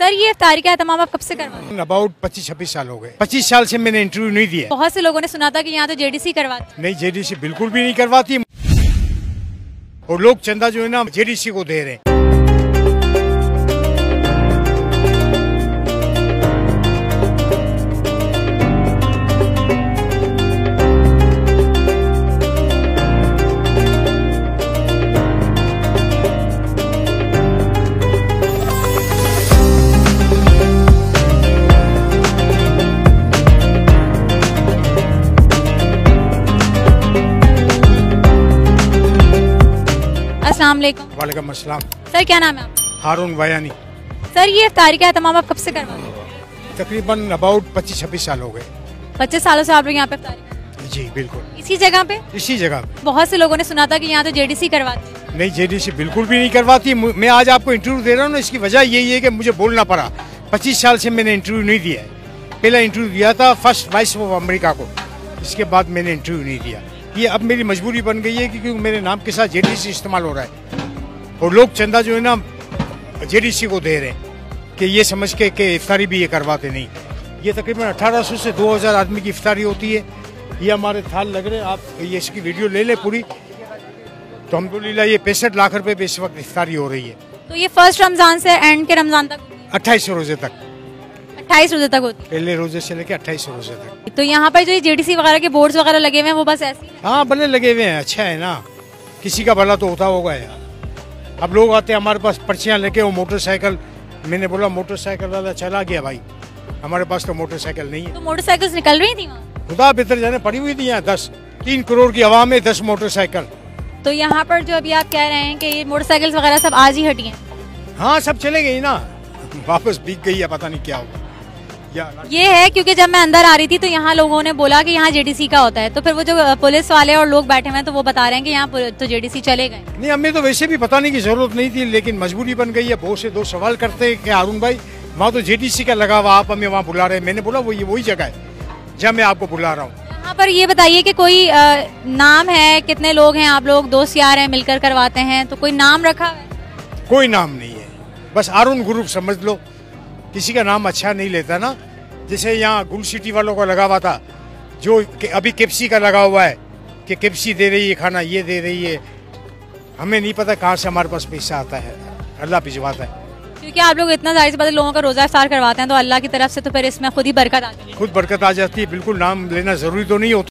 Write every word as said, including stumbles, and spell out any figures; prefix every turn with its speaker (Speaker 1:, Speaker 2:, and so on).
Speaker 1: Sir ये इफ्तारी का एहतमाम आप कब से करवा रहे हैं?
Speaker 2: अबाउट पच्चीस छब्बीस साल हो गए। पच्चीस साल से मैंने इंटरव्यू नहीं दिया।
Speaker 1: बहुत से लोगों ने सुना था कि यहाँ तो जेडीसी करवाती।
Speaker 2: नहीं, जेडीसी बिल्कुल भी नहीं करवाती और लोग चंदा जो है ना जेडीसी को दे रहे हैं।
Speaker 1: अस्सलाम वालेकुम।
Speaker 2: वालेकुम अस्सलाम।
Speaker 1: सर क्या नाम है आपका?
Speaker 2: हारून बयानी।
Speaker 1: सर ये इफ्तारी का एहतमाम आप कब से करवा रहे हैं?
Speaker 2: तकरीबन अबाउट पच्चीस छब्बीस साल हो गए।
Speaker 1: पच्चीस सालों से आप लोग यहाँ पे इफ्तारी कर रहे हैं?
Speaker 2: जी बिल्कुल।
Speaker 1: इसी जगह पे?
Speaker 2: इसी जगह पे।
Speaker 1: बहुत से लोगों ने सुना था कि यहाँ तो जेडीसी करवाती।
Speaker 2: नहीं, जेडीसी बिल्कुल भी नहीं करवाती। मैं आज आपको इंटरव्यू दे रहा हूँ ना, इसकी वजह यही है कि मुझे बोलना पड़ा। पच्चीस साल से मैंने इंटरव्यू नहीं दिया है। पहला इंटरव्यू दिया था फर्स्ट वाइस ऑफ अमेरिका को, इसके बाद मैंने इंटरव्यू नहीं दिया। ये अब मेरी मजबूरी बन गई है क्योंकि मेरे नाम के साथ जेडीसी इस्तेमाल हो रहा है और लोग चंदा जो है ना जेडीसी को दे रहे हैं कि ये समझ के कि इफ्तारी भी ये करवाते नहीं। ये तकरीबन अठारह सौ से दो हज़ार आदमी की इफ्तारी होती है। ये हमारे थाल लग रहे हैं, आप ये इसकी वीडियो ले ले पूरी, तो अल्हम्दुलिल्लाह ये पैंसठ लाख रुपए पे इस वक्त इफ्तारी हो रही है।
Speaker 1: तो ये फर्स्ट रमजान से एंड के रमजान तक होती है?
Speaker 2: अट्ठाईस रोजे तक।
Speaker 1: अट्ठाईस रोजे तक होती
Speaker 2: पहले रोजे से लेकर अट्ठाईस रोजे तक।
Speaker 1: है। तो यहाँ पर जो ये जेडीसी वगैरह के बोर्ड्स वगैरह लगे हुए हैं वो बस ऐसे ही हैं?
Speaker 2: हाँ भले लगे हुए हैं, अच्छा है ना, किसी का भला तो होता होगा यार। अब लोग आते हैं हमारे पास पर्चियाँ लेके, वो मोटरसाइकिल, मैंने बोला मोटरसाइकिल वाला चला गया भाई, हमारे पास तो मोटरसाइकिल नहीं है।
Speaker 1: तो मोटरसाइकिल्स निकल रही थी वहाँ?
Speaker 2: खुदा बेहतर जाने, पड़ी हुई थी यहाँ दस, तीन करोड़ की आवाम में दस मोटरसाइकिल।
Speaker 1: तो यहाँ पर जो अभी आप कह रहे हैं कि ये मोटरसाइकिल्स वगैरह सब आज ही हटी हैं?
Speaker 2: हाँ सब चले गई ना, वापस बिक गई है, पता नहीं क्या हुआ।
Speaker 1: ये है क्योंकि जब मैं अंदर आ रही थी तो यहाँ लोगों ने बोला कि यहाँ जेडीसी का होता है, तो फिर वो जो पुलिस वाले और लोग बैठे हुए हैं तो वो बता रहे हैं कि यहाँ तो जेडीसी चले गए।
Speaker 2: नहीं, हमें तो वैसे भी पता नहीं की जरूरत नहीं थी, लेकिन मजबूरी बन गई है। बहुत से दो सवाल करते हैं कि हारून भाई वहाँ तो जेडीसी का लगा हुआ, आप हमें वहाँ बुला रहे हैं। मैंने बोला वो ये वही जगह है जहाँ मैं आपको बुला रहा हूँ।
Speaker 1: यहाँ पर ये बताइए कि कोई आ, नाम है, कितने लोग हैं आप लोग, दोस्त यार हैं, मिलकर करवाते हैं, तो कोई नाम रखा है?
Speaker 2: कोई नाम नहीं है, बस हारून ग्रुप समझ लो। किसी का नाम अच्छा नहीं लेता ना, जैसे यहाँ गुल सिटी वालों का लगा हुआ था, जो अभी केप्सी का लगा हुआ है कि केप्सी दे रही है खाना, ये दे रही है। हमें नहीं पता कहाँ से हमारे पास पैसा आता है, अल्लाह भिजवाता है।
Speaker 1: क्योंकि आप लोग इतना जाहिर सी बात है लोगों का रोजा इफ्तार करवाते हैं तो अल्लाह की तरफ से तो फिर इसमें खुद ही बरकत आती है।
Speaker 2: खुद बरकत आ जाती है, बिल्कुल नाम लेना जरूरी तो नहीं होता।